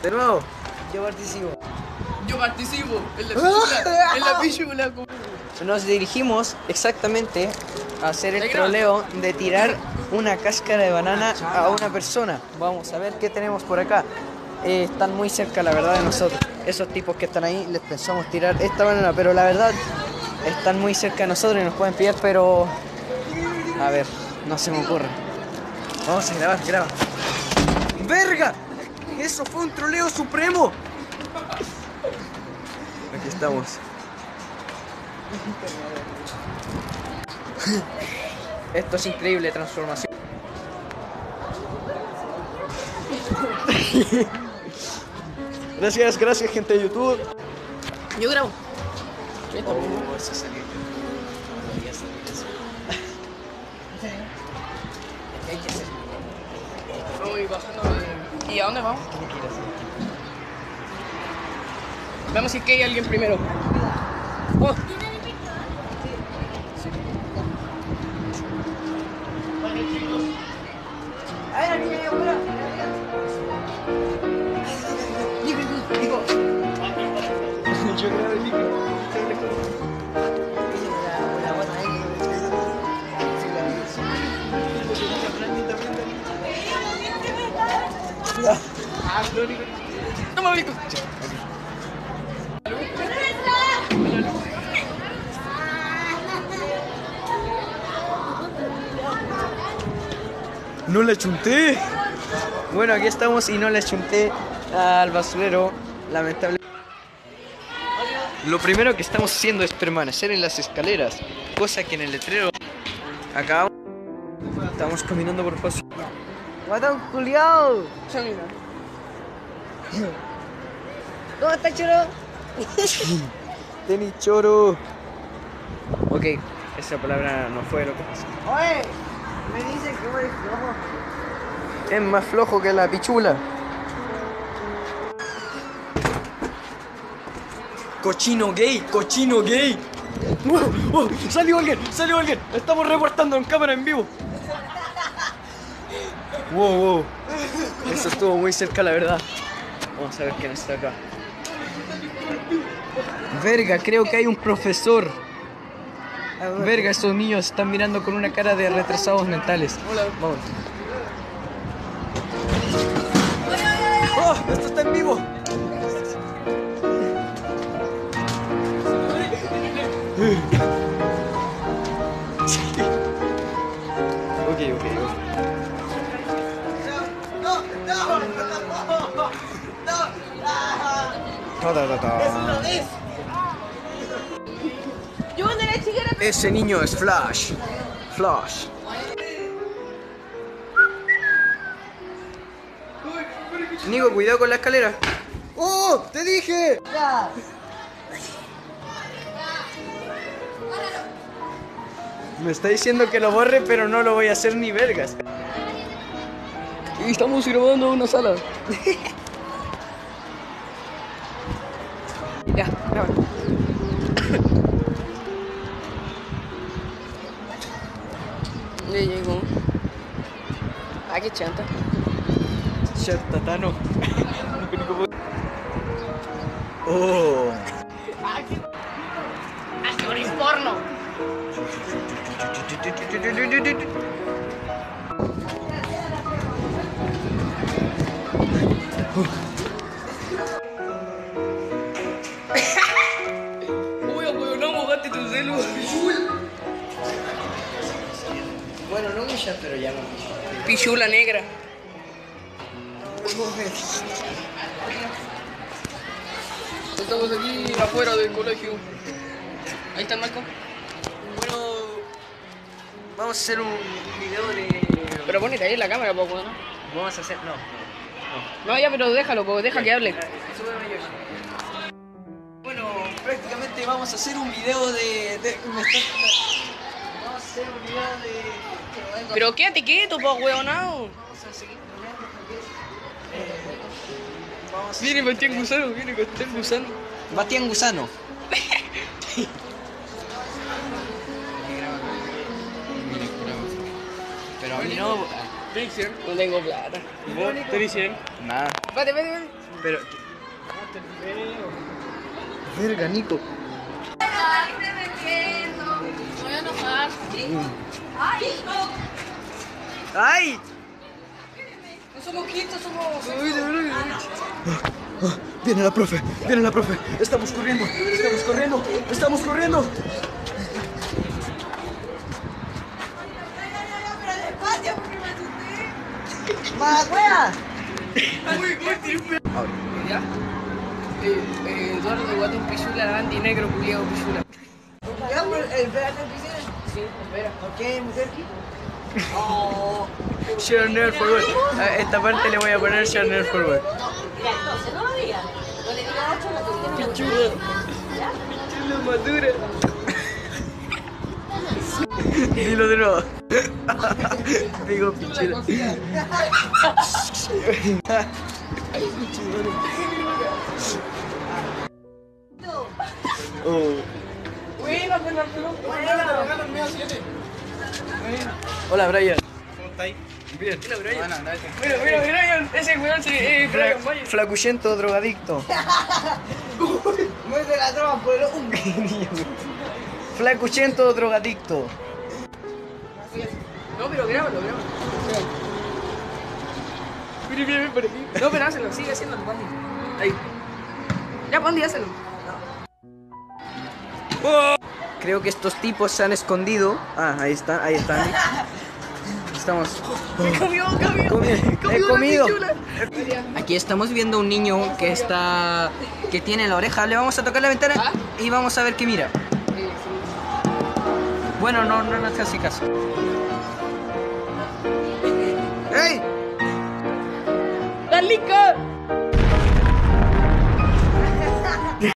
De nuevo. Yo participo. Yo participo en la pichula. En la pichula. Nos dirigimos exactamente a hacer el ¿Está grabando? troleo de tirar una cáscara de banana a una persona. Vamos a ver qué tenemos por acá. Están muy cerca, la verdad, de nosotros. Esos tipos que están ahí les pensamos tirar esta banana, pero la verdad están muy cerca de nosotros y nos pueden pillar, pero a ver, no se me ocurre. Vamos a grabar, graba. ¡Verga! ¡Eso fue un troleo supremo! Aquí estamos. Esto es increíble, transformación. Gracias gente de YouTube. Yo grabo. Oh, eso salió. Hay que hacer. Voy bajando. ¿Y a dónde vamos? Vamos a ir que hay alguien primero. Oh. Yo creo que Toma, Vico. no le chunté. Bueno, aquí estamos y no le chunté al basurero, lamentable. Lo primero que estamos haciendo es permanecer en las escaleras, cosa que en el letrero acá estamos caminando por paso. ¡Guatón culiao! ¿Cómo está, choro? Tenis choro. Ok, esa palabra no fue lo que pasó. Oye, me dicen que voy flojo. Es más flojo que la pichula. Cochino gay, cochino gay. Salió alguien, salió alguien. Estamos reportando en cámara en vivo. Wow. Eso estuvo muy cerca, la verdad. Vamos a ver quién está acá. Verga, creo que hay un profesor. Verga, esos niños están mirando con una cara de retrasados mentales. Hola. Vamos. ¡Oh! ¡Esto está en vivo! Ok. Yo de la chiquera. Ese niño es Flash. Flash. Nico, cuidado con la escalera. ¡Oh! ¡Te dije! Me está diciendo que lo borre, pero no lo voy a hacer ni vergas. Y estamos grabando una sala. Ya, graba. Ya llegó. Ah, qué chanta. Chantatano. Oh. Actores porno. Uy, abuelo, no mojaste tu celu. Bueno, no muchas, pero ya no. Pichula negra. Estamos aquí afuera del colegio. Ahí está el Marco. Bueno, vamos a hacer un video de... Pero ponete ahí en la cámara, poco, ¿no? Vamos a hacer... No. No, ya, pero déjalo, po, deja que hable. Bueno, prácticamente vamos a hacer un video de... Vamos a hacer un video de... Pero quédate quieto, po, weonao. Vamos a seguir vamos a... Viene Bastián Gusano, viene Bastián Gusano. Bastián Gusano. Pero a mí no... No tengo plata. ¿Vos? ¿Te dicen? Nada. Vete. Pero... Verga, Nico. Voy a enojar. ¡Ay! No somos quintos, somos... Viene la profe, viene la profe. Estamos corriendo, estamos corriendo, estamos corriendo. Pero despacio porque me asusté. ¡Más wea! ¿Ya? Eduardo de Guatón Pichula, Andy Negro, Culiao Pichula. Ya, pero espérate, piscina. Sí, espera. ¿Por qué, mujer? Share Nerd Forward. A esta parte le voy a poner Share Nerd Forward. Mira, entonces no lo digas. No le digas 8, no te digas Pichula. Pichula madura. Dilo de nuevo. Digo pichula. Oh. Buena, buena, Hola, Brian. ¿Cómo estáis? Bien. Mira, Brian. Bueno, gracias. Mira, mira, Brian. Ese weón se... Brian, vaya. Flacuchento, drogadicto. Muerde la troma por el humo. Flacuchento, drogadicto. No, pero grábalo, grábalo. Mira, mira, por aquí. No, pero hazlo, sigue haciéndolo, Pandi. Ahí. Ya, Pandi, hazlo. Creo que estos tipos se han escondido. Ah, ahí están, ahí están. Estamos. Comió. He comido. Pichula. Aquí estamos viendo un niño que está. Que tiene la oreja. Le vamos a tocar la ventana ¿Ah? y vamos a ver qué mira. Bueno, no te hace caso. ¡Ey! ¡La lica!